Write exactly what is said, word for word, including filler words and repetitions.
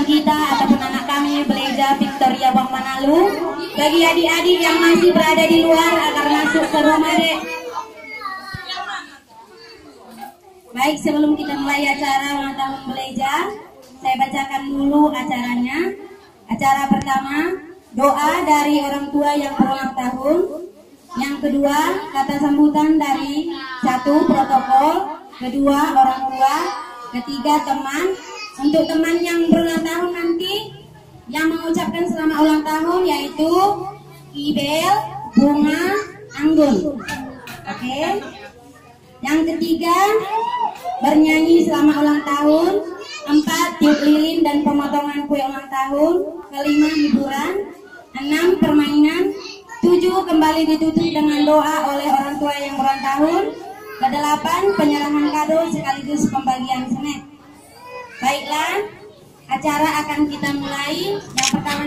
kita ataupun anak kami Beleja Victoria Bang Manalu. Bagi adik-adik yang masih berada di luar agar masuk ke rumah dek. Baik, sebelum kita mulai acara ulang tahun Beleja, saya bacakan dulu acaranya. Acara pertama, doa dari orang tua yang berulang tahun. Yang kedua, kata sambutan dari satu protokol. Kedua, orang tua. Ketiga, teman. Untuk teman yang berulang tahun nanti, yang mengucapkan selamat ulang tahun yaitu Ibel, Bunga, Anggun. Oke. Yang ketiga, bernyanyi selamat ulang tahun. Empat, tiup lilin dan pemotongan kue ulang tahun. Kelima, hiburan. Enam, permainan. Tujuh, kembali ditutup dengan doa oleh orang tua yang berulang tahun. Kedelapan, penyerahan kado sekaligus pembagian snack. Baiklah, acara akan kita mulai. Yang pertama